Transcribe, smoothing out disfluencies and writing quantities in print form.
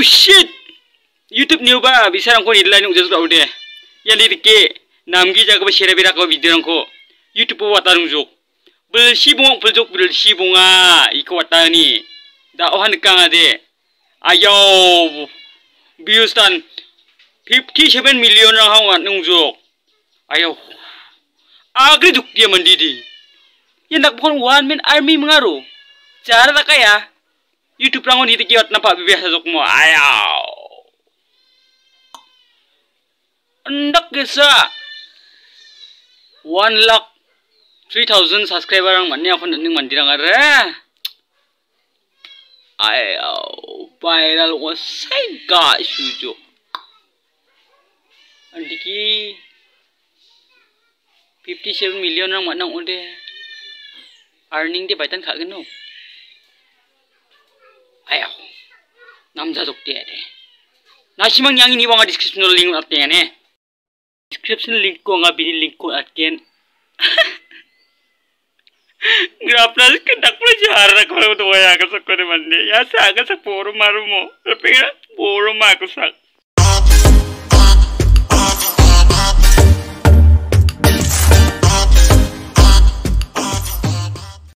shit! YouTube new ba bisa rangko nilai ni udah sudah udah. Ya lirik ke namgi jaga share berak ko video rangko. YouTube watan ujok. Belsi bunga iko watani. Da ohan kang ade. Ayo views tan 57 million rang hang wat nungjok. Ayo. Agri duk dia mandidi. Yang nak bukan one man army mengaruh. Cara tak kaya. YouTube rangon hiti kiot nampak biasa jok mo. Ayaw. Andak gesa. 1,03,000 subscriber ang mani ako naning mandirang ara. Ayaw. Viral ko sega sujo. Andiki 57 million ang manang ude. Earning di baitan kagak no. Ayaw. Namja jok dia deh. Nasimang yang ini wanga description link atnya ne. Description link ko nga bini link ko atken. Grapnas kendak pelajar kalau tu waya kasak ko de mande. Ya sa kasak poro marumo. Tapi poro ma kasak.